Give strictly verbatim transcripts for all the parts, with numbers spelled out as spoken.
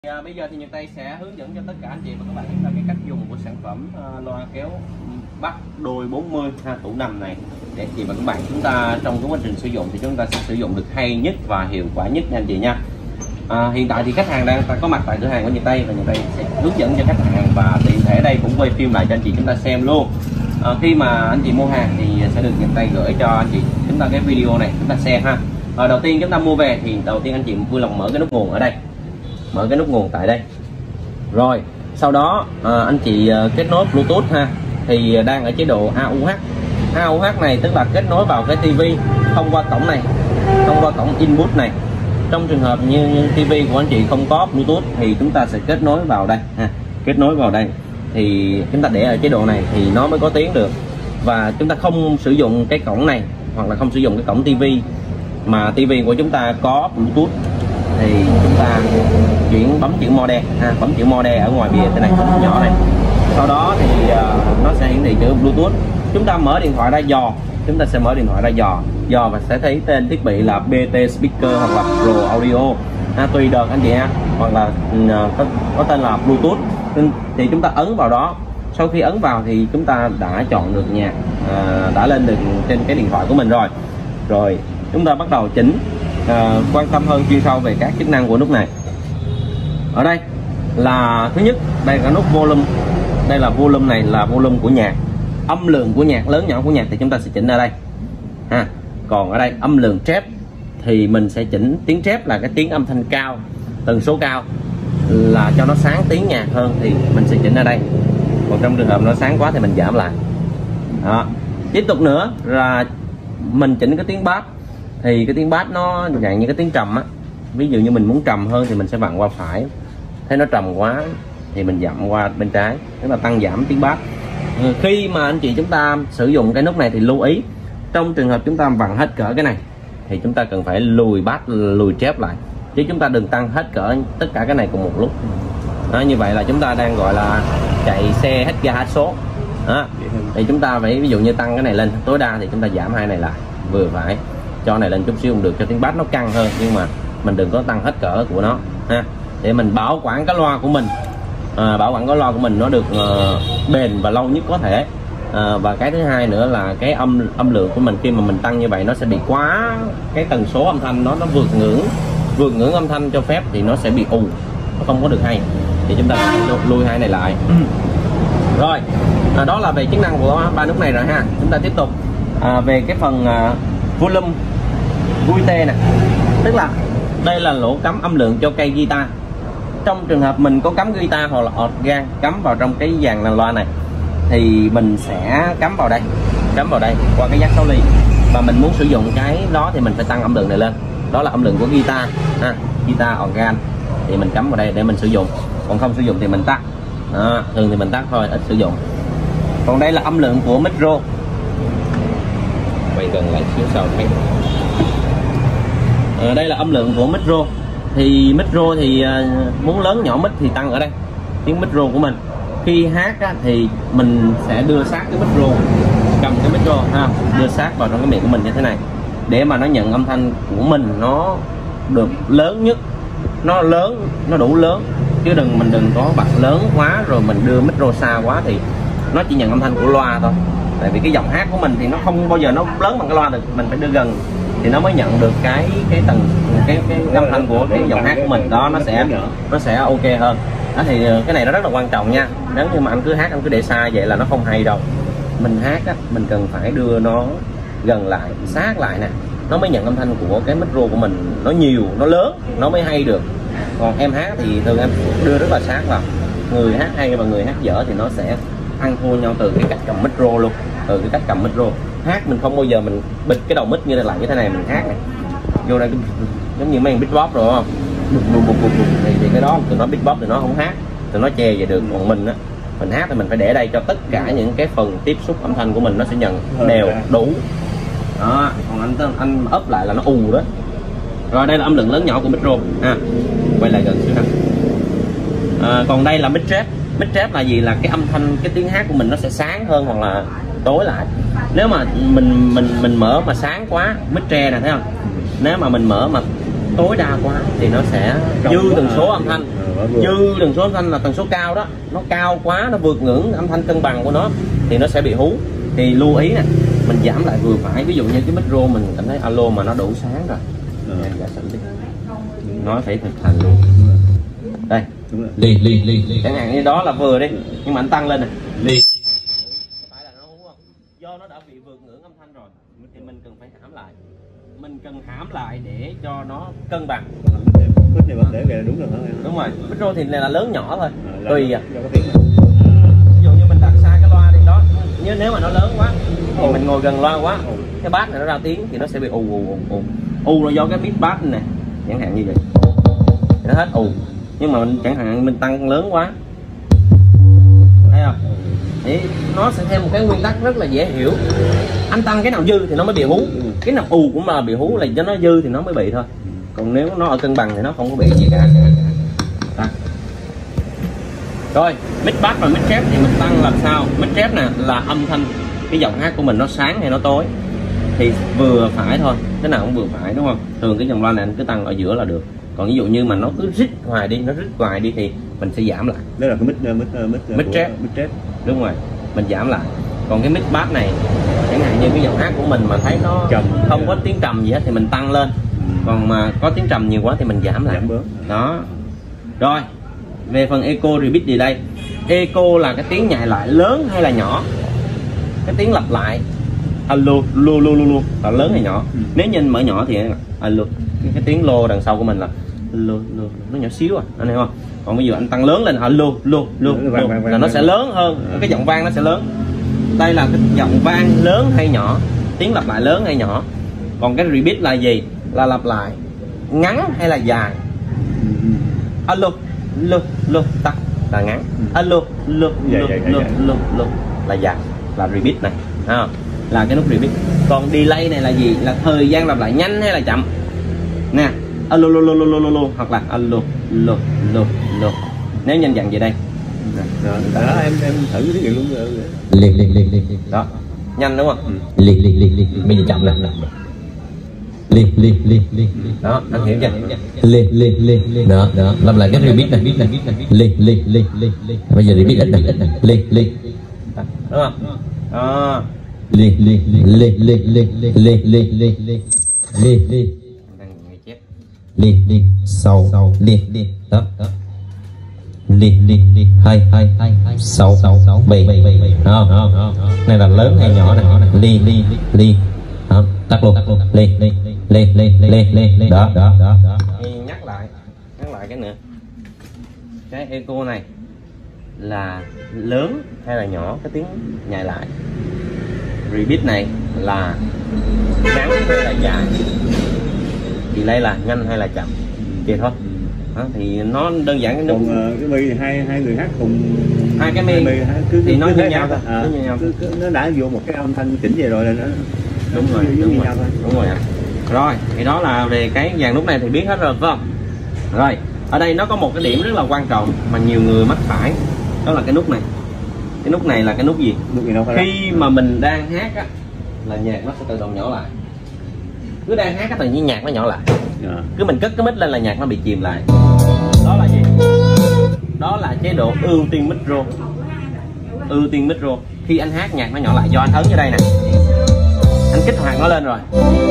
À, bây giờ thì Nhật Tây sẽ hướng dẫn cho tất cả anh chị và các bạn chúng ta cái cách dùng của sản phẩm uh, loa kéo Bắc đôi bốn mươi ha, tủ nằm này để chị và các bạn chúng ta trong cái quá trình sử dụng thì chúng ta sẽ sử dụng được hay nhất và hiệu quả nhất nha anh chị nha. À, hiện tại thì khách hàng đang có mặt tại cửa hàng của Nhật Tây và Nhật Tây sẽ hướng dẫn cho khách hàng và tiện thể đây cũng quay phim lại cho anh chị chúng ta xem luôn. À, khi mà anh chị mua hàng thì sẽ được Nhật Tây gửi cho anh chị chúng ta cái video này chúng ta xem ha. À, đầu tiên chúng ta mua về thì đầu tiên anh chị vui lòng mở cái nút nguồn ở đây, mở cái nút nguồn tại đây rồi sau đó à, anh chị à, kết nối Bluetooth ha, thì đang ở chế độ a u hát. a u hát này tức là kết nối vào cái tivi thông qua cổng này, thông qua cổng input này. Trong trường hợp như, như tivi của anh chị không có Bluetooth thì chúng ta sẽ kết nối vào đây ha, kết nối vào đây thì chúng ta để ở chế độ này thì nó mới có tiếng được. Và chúng ta không sử dụng cái cổng này hoặc là không sử dụng cái cổng tivi mà tivi của chúng ta có Bluetooth thì chúng ta chuyển bấm chữ model ha, bấm chữ model ở ngoài bìa thế này nhỏ này, sau đó thì uh, nó sẽ hiển thị chữ Bluetooth. Chúng ta mở điện thoại ra dò, chúng ta sẽ mở điện thoại ra dò dò và sẽ thấy tên thiết bị là bê tê Speaker hoặc là Pro Audio ha, tùy đợt anh chị ha, hoặc là uh, có, có tên là Bluetooth thì chúng ta ấn vào đó. Sau khi ấn vào thì chúng ta đã chọn được nhạc, uh, đã lên được trên cái điện thoại của mình rồi. Rồi chúng ta bắt đầu chỉnh. À, quan tâm hơn chuyên sâu về các chức năng của nút này. Ở đây là thứ nhất, đây là nút volume, đây là volume này là volume của nhạc, âm lượng của nhạc, lớn nhỏ của nhạc thì chúng ta sẽ chỉnh ở đây ha. Còn ở đây âm lượng trép thì mình sẽ chỉnh tiếng trép là cái tiếng âm thanh cao, tần số cao là cho nó sáng tiếng nhạc hơn thì mình sẽ chỉnh ở đây. Còn trong trường hợp nó sáng quá thì mình giảm lại đó. Tiếp tục nữa là mình chỉnh cái tiếng bass thì cái tiếng bass nó dạng như cái tiếng trầm á, ví dụ như mình muốn trầm hơn thì mình sẽ vặn qua phải, thấy nó trầm quá thì mình dặm qua bên trái, tức là tăng giảm tiếng bass. Khi mà anh chị chúng ta sử dụng cái nút này thì lưu ý, trong trường hợp chúng ta vặn hết cỡ cái này thì chúng ta cần phải lùi bass, lùi trép lại, chứ chúng ta đừng tăng hết cỡ tất cả cái này cùng một lúc đó. Như vậy là chúng ta đang gọi là chạy xe hết ga hết số đó. Thì chúng ta phải ví dụ như tăng cái này lên tối đa thì chúng ta giảm hai này lại vừa phải, cho này lên chút xíu cũng được cho tiếng bass nó căng hơn, nhưng mà mình đừng có tăng hết cỡ của nó ha, để mình bảo quản cái loa của mình, à, bảo quản cái loa của mình nó được uh, bền và lâu nhất có thể. À, và cái thứ hai nữa là cái âm âm lượng của mình khi mà mình tăng như vậy nó sẽ bị quá cái tần số âm thanh nó nó vượt ngưỡng vượt ngưỡng âm thanh cho phép thì nó sẽ bị ù, nó không có được hay, thì chúng ta lui hai này lại. Rồi à, đó là về chức năng của ba nút này rồi ha. Chúng ta tiếp tục à, về cái phần uh, volume vui tê nè, tức là đây là lỗ cắm âm lượng cho cây guitar. Trong trường hợp mình có cắm guitar hoặc là organ cắm vào trong cái dàn đàn loa này thì mình sẽ cắm vào đây, cắm vào đây qua cái jack sáu ly, và mình muốn sử dụng cái đó thì mình phải tăng âm lượng này lên, đó là âm lượng của guitar ha, guitar organ thì mình cắm vào đây để mình sử dụng, còn không sử dụng thì mình tắt đó, thường thì mình tắt thôi, ít sử dụng. Còn đây là âm lượng của micro, quay gần lại xíu sau thấy. À, đây là âm lượng của micro, thì micro thì à, muốn lớn nhỏ mic thì tăng ở đây tiếng micro của mình. Khi hát á, thì mình sẽ đưa sát cái micro, cầm cái micro ha, đưa sát vào trong cái miệng của mình như thế này để mà nó nhận âm thanh của mình nó được lớn nhất, nó lớn, nó đủ lớn, chứ đừng mình đừng có bật lớn quá rồi mình đưa micro xa quá thì nó chỉ nhận âm thanh của loa thôi. Tại vì cái giọng hát của mình thì nó không bao giờ nó lớn bằng cái loa được, mình phải đưa gần thì nó mới nhận được cái cái tầng cái cái âm thanh của cái giọng hát của mình đó, nó sẽ nó sẽ ok hơn đó. Thì cái này nó rất là quan trọng nha, nếu như mà anh cứ hát anh cứ để xa vậy là nó không hay đâu. Mình hát á, mình cần phải đưa nó gần lại, sát lại nè, nó mới nhận âm thanh của cái micro của mình nó nhiều, nó lớn nó mới hay được. Còn em hát thì thường em đưa rất là sát vào, người hát hay và người hát dở thì nó sẽ ăn thua nhau từ cái cách cầm micro luôn, từ cái cách cầm micro. Hát mình không bao giờ mình bịt cái đầu mic như là lại như thế này mình hát này vô đây giống như mấy beatbox rồi không, thì, thì cái đó tụi nó beatbox thì nó không hát, tụi nó che vậy được. Còn mình á, mình hát thì mình phải để đây cho tất cả những cái phần tiếp xúc âm thanh của mình nó sẽ nhận đều đủ đó. Còn anh anh ấp lại là nó ù đó. Rồi đây là âm lượng lớn nhỏ của micro ha, quay lại gần xíu nè. À, còn đây là mic trap. Mic trap là gì? Là cái âm thanh, cái tiếng hát của mình nó sẽ sáng hơn hoặc là tối lại. Nếu mà mình mình mình mở mà sáng quá, mic tre nè thấy không, nếu mà mình mở mà tối đa quá thì nó sẽ dư tần số âm thanh dư tần số âm thanh là tần số cao đó, nó cao quá, nó vượt ngưỡng âm thanh cân bằng của nó thì nó sẽ bị hú. Thì lưu ý nè, mình giảm lại vừa phải. Ví dụ như cái micro mình cảm thấy alo mà nó đủ sáng rồi, giả sử đi, nó phải thực hành luôn. Đây, lì lì lì chẳng hạn như đó là vừa đi, nhưng mà anh tăng lên nè, lì, phải là nó hú không? Do nó đã bị vượt ngưỡng âm thanh rồi thì mình cần phải hãm lại, mình cần hãm lại để cho nó cân bằng. Mít này để về đúng rồi hả? Đúng rồi, micro thì này là lớn nhỏ thôi, à, tùy à. Ví dụ như mình đặt xa cái loa đi đó, nhưng nếu mà nó lớn quá thì mình ngồi gần loa quá, cái bass này nó ra tiếng thì nó sẽ bị ù ù ù ù ù là do cái mic bass này chẳng hạn như vậy, nó hết ù. Nhưng mà mình chẳng hạn mình tăng lớn quá, thấy không? Thì nó sẽ theo một cái nguyên tắc rất là dễ hiểu. Anh tăng cái nào dư thì nó mới bị hú, cái nào ù cũng mà bị hú là cho nó dư thì nó mới bị thôi. Còn nếu nó ở cân bằng thì nó không có bị gì cả. À. Rồi, mic bass và mic trap thì mình tăng làm sao? Mic trap nè là âm thanh cái giọng hát của mình nó sáng hay nó tối thì vừa phải thôi, cái nào cũng vừa phải đúng không? Thường cái dòng loa này anh cứ tăng ở giữa là được. Còn ví dụ như mà nó cứ rít hoài đi, nó rít hoài đi thì mình sẽ giảm lại. Đó là cái mic mic mic mic trap. Mic trap. Đúng rồi, mình giảm lại. Còn cái mic bass này chẳng hạn như cái giọng hát của mình mà thấy nó trầm, không có tiếng trầm gì hết thì mình tăng lên. Còn mà có tiếng trầm nhiều quá thì mình giảm lại. Giảm bớt. Đó. Rồi, về phần echo repeat delay. Echo là cái tiếng nhại lại lớn hay là nhỏ? Cái tiếng lặp lại alo lu lu lu lu là lớn hay nhỏ? Ừ. Nếu nhìn mở nhỏ thì alo, cái, cái tiếng lô đằng sau của mình là lô lô, nó nhỏ xíu à, anh hiểu không? Còn bây giờ anh tăng lớn lên alo lu lu là nó sẽ lớn hơn, cái giọng vang nó sẽ lớn. Đây là cái giọng vang lớn hay nhỏ, tiếng lặp lại lớn hay nhỏ. Còn cái repeat là gì? Là lặp lại ngắn hay là dài? Alo lu lu tắt là ngắn, alo lu lu lu lu lu là dài, là repeat này, à, là cái nút repeat. Còn delay này là gì? Là thời gian lặp lại nhanh hay là chậm nè, alo lu lu lu lu lu hoặc là alo lu lu lu. Nếu nhanh dần về đây đó, em em thử cái chuyện luôn rồi. Liền liền liền liền đó, nhanh đúng không? Liền liền liền liền, bây giờ chậm nè, liền liền liền liền đó, anh hiểu chưa? Liền liền liền đó đó, làm lại cái repeat này, liền liền liền liền, bây giờ repeat này, liền liền đúng không? Đó, liền liền liền liền liền liền liền liền liền liền liền liền liền sau liền liền đó đó, liền liền liền hai hai hai sáu sáu bảy bảy đó, này là lớn hay nhỏ này? Liền liền liền đó, tắt luôn, liền liền lên lên lên lên lên đó đó đó. Nhắc lại nhắc lại cái nữa, cái echo này là lớn hay là nhỏ cái tiếng nhại lại? Repeat này là ngắn hay là dài? Delay là nhanh hay là chậm? Vậy thôi. Đó, thì nó đơn giản cái nút. Còn uh, cái mi hai hai người hát cùng hai cái mi cứ, thì nó như nhau thôi, à, như nhau. Cứ, cứ, nó đã vô một cái âm thanh chỉnh về rồi là nó đúng rồi, đúng rồi, nhau thôi. Đúng rồi ạ. Rồi, thì đó là về cái dàn nút này thì biết hết rồi phải không? Rồi, ở đây nó có một cái điểm rất là quan trọng mà nhiều người mắc phải, đó là cái nút này. Cái nút này là cái nút gì? Nút gì đâu phải khi mà mình đang hát á là nhạc nó sẽ tự động nhỏ lại. Cứ đang hát cái tự nhiên nhạc nó nhỏ lại. Yeah. Cứ mình cất cái mic lên là nhạc nó bị chìm lại. Đó là gì? Đó là chế độ ưu tiên micro. Ưu tiên micro. Khi anh hát nhạc nó nhỏ lại, do anh ấn như đây nè, anh kích hoạt nó lên rồi.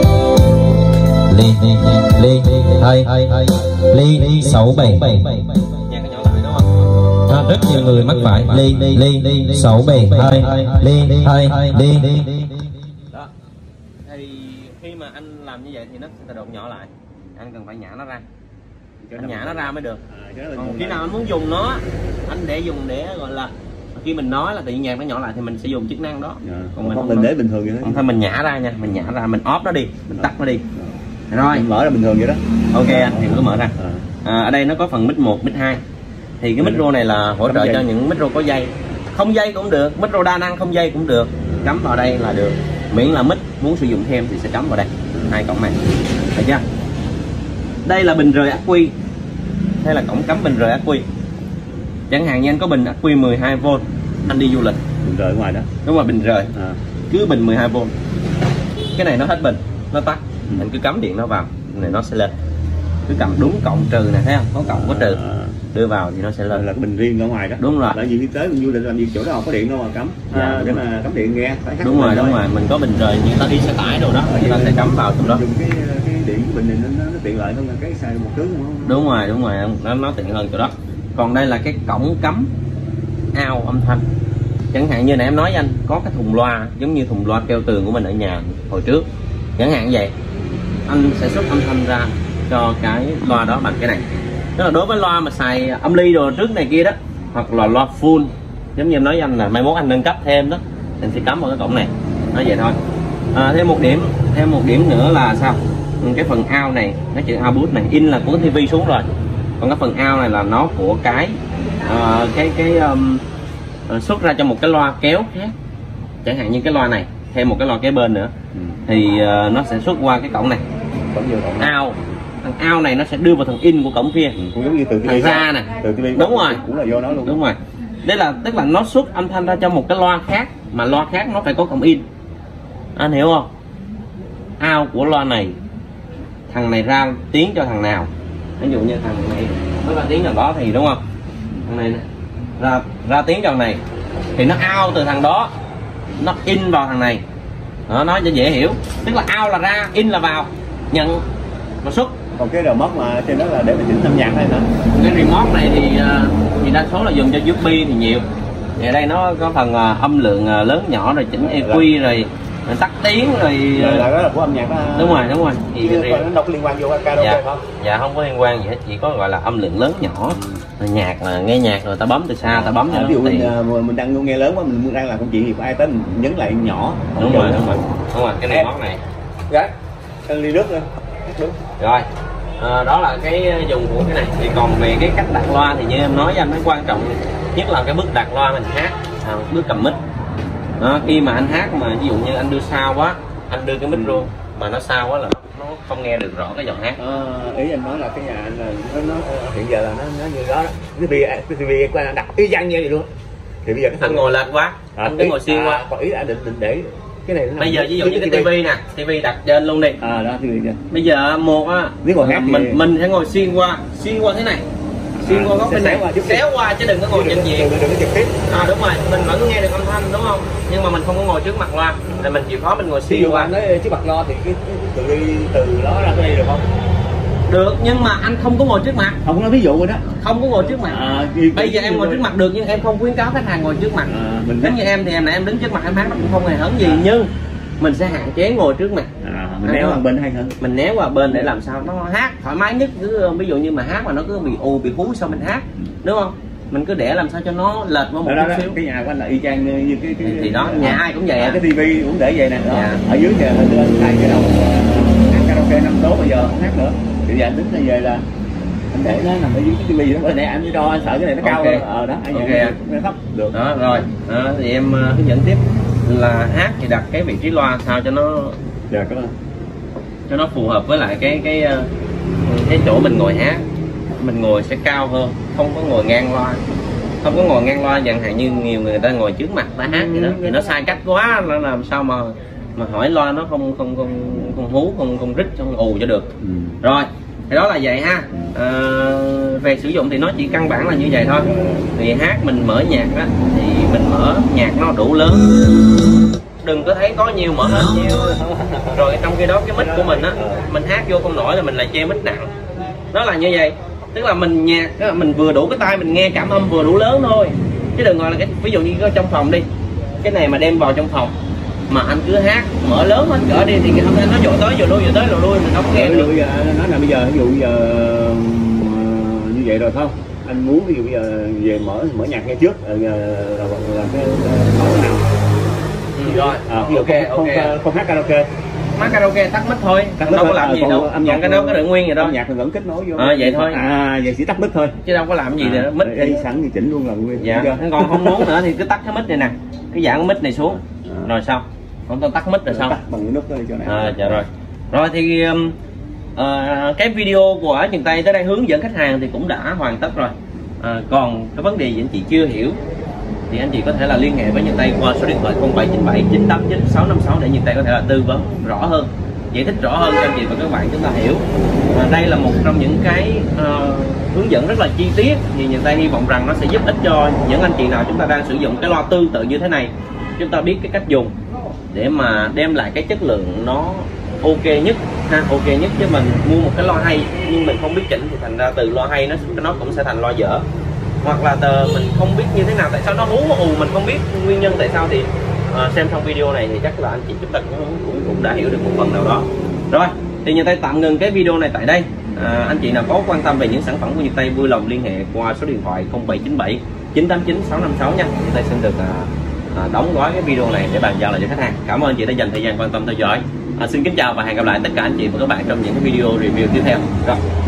Ly ly hai hai ly sáu bảy bảy, nhạc nó nhỏ lại đúng không? À, rất nhiều người mắc phải ly ly ly sáu bảy hai ly hai ly. Đó. Thì khi mà anh làm như vậy thì nó sẽ tự động nhỏ lại. Anh cần phải nhả nó ra. Anh nhả nó ra mới được. Còn khi nào anh muốn dùng nó, anh để dùng để gọi là khi mình nói là tự nhiên nhạc nó nhỏ lại thì mình sẽ dùng chức năng đó. Yeah. Còn mình không mình để bình thường vậy đó. Không thôi mình nhả ra nha, mình nhả ra, mình off nó đi, mình tắt nó đi. Rồi, mình mở ra bình thường vậy đó. Ok anh thì cứ mở ra. À, ở đây nó có phần mic một, mic hai. Thì cái micro này là hỗ trợ cho những micro có dây. Không dây cũng được, micro đa năng không dây cũng được. Cắm vào đây là được. Miễn là mic muốn sử dụng thêm thì sẽ cắm vào đây. Hai cổng này. Được chưa? Đây là bình rời ắc quy. Đây là cổng cắm bình rời ắc quy. Chẳng hạn như anh có bình ắc quy mười hai vôn, anh đi du lịch. Bình rời ở ngoài đó. Đúng rồi, bình rời. À. Cứ bình mười hai vôn. Cái này nó hết bình, nó tắt. Ừ. Anh cứ cắm điện nó vào, này nó sẽ lên. Cứ cầm đúng cộng trừ này, thấy không? Có cộng có trừ. đưa vào thì nó sẽ lên. Là cái bình riêng ở ngoài đó. Đúng rồi. Tại vì tới mình du lịch làm gì chỗ đó không có điện đâu mà cắm. Dạ, À, để mà cắm điện nghe. Phải đúng rồi, đúng rồi, mình có bình rồi như ta đi xe tải đồ đó, chúng ta sẽ cắm vào trong đó. Dùng cái cái điện của bình này nó, nó tiện lợi hơn là cái xài một thứ đúng không? Đúng rồi, đúng rồi, nó nó tiện hơn chỗ đó. Còn đây là cái cổng cắm ao âm thanh. Chẳng hạn như nãy em nói với anh có cái thùng loa giống như thùng loa treo tường của mình ở nhà hồi trước, chẳng hạn vậy, anh sẽ xuất âm thanh ra cho cái loa đó bằng cái này. Tức là đối với loa mà xài âm ly đồ trước này kia đó, hoặc là loa full, giống như em nói với anh là mai mốt anh nâng cấp thêm đó, anh sẽ cắm vào cái cổng này, nói vậy thôi. À, thêm một điểm, thêm một điểm nữa là sao? Cái phần out này, nó chữ output này, in là của cái tivi xuống rồi, còn cái phần out này là nó của cái uh, cái cái um, uh, xuất ra cho một cái loa kéo khác, chẳng hạn như cái loa này thêm một cái loa kế bên nữa, ừ. thì uh, nó sẽ xuất qua cái cổng này, cổng vô cổng out. Thằng out này nó sẽ đưa vào thằng in của cổng kia, ừ, cũng giống như từ thằng ra nè, từ tivi, đúng rồi, cũng là vô nó luôn. Đúng rồi, đây là tức là nó xuất âm thanh ra cho một cái loa khác, mà loa khác nó phải có cổng in, anh hiểu không? Out của loa này, thằng này ra tiếng cho thằng nào, ví dụ như thằng này nó ra tiếng thằng đó thì đúng không, thằng này ra ra tiếng cho thằng này thì nó out từ thằng đó, nó in vào thằng này đó, nói cho dễ hiểu. Tức là out là ra, in là vào, nhận và xuất. Còn cái remote mà trên đó là để mình chỉnh âm nhạc hay hả? Cái remote này thì thì đa số là dùng cho u ét bê thì nhiều. Thì ở đây nó có phần âm lượng lớn nhỏ rồi chỉnh e quy rồi tắt tiếng rồi là, là đó là của âm nhạc đó. Đúng rồi, đúng rồi. Thì nó đâu có liên quan vô karaoke dạ, không? Dạ không có liên quan gì hết, chỉ có gọi là âm lượng lớn nhỏ. Ừ. Nhạc là nghe nhạc rồi ta bấm từ xa, ta bấm cho à, nó ví dụ tiền. Mình, mình đang nghe lớn quá, mình đang làm công chuyện gì có ai tới mình nhấn lại nhỏ. Đúng rồi, đúng rồi. Đúng rồi, cái này món này. Gái, ăn ly nước nữa. Đúng. Rồi. À, đó là cái dùng của cái này. Thì còn về cái cách đặt loa thì như em nói với anh, nó quan trọng nhất là cái bước đặt loa mình hát, à, bước cầm mic. Đó, khi mà anh hát mà ví dụ như anh đưa sao quá, anh đưa cái mic luôn mà nó sao quá là nó không nghe được rõ cái giọng hát. À, ý anh nói là cái nhà anh là nó, nó hiện giờ là nó, nó như đó đó. Cái tivi cái tivi qua đặt y chang như vậy luôn. Thì bây giờ cái anh ngồi lệch quá, à, anh cứ ngồi xiên qua. Còn ý là định định để cái này bây giờ ví dụ như cái tivi nè, tivi đặt trên luôn đi. À đó tivi kìa. Bây giờ một á, mình thì... mình sẽ ngồi xiên qua, xiên qua thế này. Xuyên qua góc bên này, xéo qua chứ đừng có ngồi trên diện. Đừng có trực tiếp. À đúng rồi, mình vẫn nghe được âm thanh đúng không? Nhưng mà mình không có ngồi trước mặt loa, là mình chịu khó mình ngồi xuyên qua. Nói trước mặt loa thì cái từ đi từ đó ra cái đây được không? Được, nhưng mà anh không có ngồi trước mặt. Không có ví dụ rồi đó. Không có ngồi trước mặt. À, bây giờ em ngồi trước mặt được nhưng em không khuyến cáo khách hàng ngồi trước mặt. À, mình giống như em thì em nãy em đứng trước mặt em hát nó cũng không hề hấn gì, à. Nhưng mình sẽ hạn chế ngồi trước mặt. À, mình né qua bên hay hơn. Mình né qua bên để làm sao nó hát thoải mái nhất. Cứ ví dụ như mà hát mà nó cứ bị ù bị hú sao mình hát, đúng không? Mình cứ để làm sao cho nó lệch qua một chút xíu. Cái nhà của anh là y chang như cái cái thì đó, nhà ai cũng vậy. Cái tivi cũng để vậy nè. Dạ. Ở dưới kìa lên thay cái đầu hát karaoke năm số bây giờ không hát nữa. Thì giờ anh đứng này về là anh để nó nằm ở dưới cái tivi đó, để anh cho anh sợ cái này nó cao hơn. Ờ đó, anh okay. Nó thấp được. Đó rồi. Đó, thì em hướng dẫn tiếp là hát thì đặt cái vị trí loa sao cho nó dạ, cảm ơn. Cho nó phù hợp với lại cái cái cái chỗ mình ngồi hát. Mình ngồi sẽ cao hơn, không có ngồi ngang loa. Không có ngồi ngang loa, chẳng hạn như nhiều người ta ngồi trước mặt ta hát vậy đó, thì nó sai cách quá, nó làm sao mà mà hỏi loa nó không không không không hú, không không rít, không ù cho được. Ừ. Rồi, thì đó là vậy ha. À, về sử dụng thì nó chỉ căn bản là như vậy thôi. Thì hát mình mở nhạc á thì mình mở nhạc nó đủ lớn, đừng có thấy có nhiều mở hết nhiều. Rồi trong khi đó cái mic của mình á, mình hát vô không nổi là mình lại che mic nặng. Nó là như vậy. Tức là mình nhạc mình vừa đủ cái tai mình nghe cảm âm vừa đủ lớn thôi, chứ đừng gọi là cái ví dụ như có trong phòng đi, cái này mà đem vào trong phòng mà anh cứ hát mở lớn hết cỡ đi thì cái âm thanh nó dội tới dội lui dội tới dội lui mình không nghe được. Bây giờ nói là bây giờ ví dụ bây giờ như vậy rồi không, anh muốn ví dụ bây giờ về mở mở nhạc nghe trước là, là, là cái mẫu nào. Ừ, rồi à, ví dụ okay, không, okay. Không, không hát karaoke, hát karaoke tắt mic thôi, tắt đâu có làm gì đâu, âm nhạc cái đó có được nguyên vậy đâu, âm nhạc mình vẫn kết nối vô. À, vậy thôi. À vậy chỉ tắt mic thôi chứ đâu có làm gì nữa. Mic đây sẵn thì chỉnh luôn là nguyên. Dạ. Còn không muốn nữa thì cứ tắt cái mic này nè, cái dạng mic này xuống à. Rồi sao không tao tắt mic rồi sao bằng cái nút thôi cho này. À, dạ rồi. Rồi thì um, uh, cái video của Ở Miền Tây tới đây hướng dẫn khách hàng thì cũng đã hoàn tất rồi. À, còn cái vấn đề gì anh chị chưa hiểu thì anh chị có thể là liên hệ với Nhật Tây qua số điện thoại không bảy chín bảy chín tám chín sáu năm sáu để Nhật Tây có thể là tư vấn rõ hơn giải thích rõ hơn cho anh chị và các bạn chúng ta hiểu. À, đây là một trong những cái uh, hướng dẫn rất là chi tiết, thì người ta hy vọng rằng nó sẽ giúp ích cho những anh chị nào chúng ta đang sử dụng cái loa tương tự như thế này. Chúng ta biết cái cách dùng để mà đem lại cái chất lượng nó ok nhất ha, ok nhất. Chứ mình mua một cái loa hay nhưng mình không biết chỉnh thì thành ra từ loa hay nó nó cũng sẽ thành loa dở, hoặc là tờ mình không biết như thế nào, tại sao nó hú ù mình không biết nguyên nhân tại sao. Thì uh, xem xong video này thì chắc là anh chị chúng ta cũng, cũng, cũng đã hiểu được một phần nào đó rồi. Thì Nhật Tây tạm ngừng cái video này tại đây. À, anh chị nào có quan tâm về những sản phẩm của Nhật Tây vui lòng liên hệ qua số điện thoại không bảy chín bảy chín tám chín sáu năm sáu nha. Nhật Tây xin được à, à, đóng gói cái video này để bàn giao lại cho khách hàng. Cảm ơn anh chị đã dành thời gian quan tâm theo dõi. À, xin kính chào và hẹn gặp lại tất cả anh chị và các bạn trong những cái video review tiếp theo. Rồi.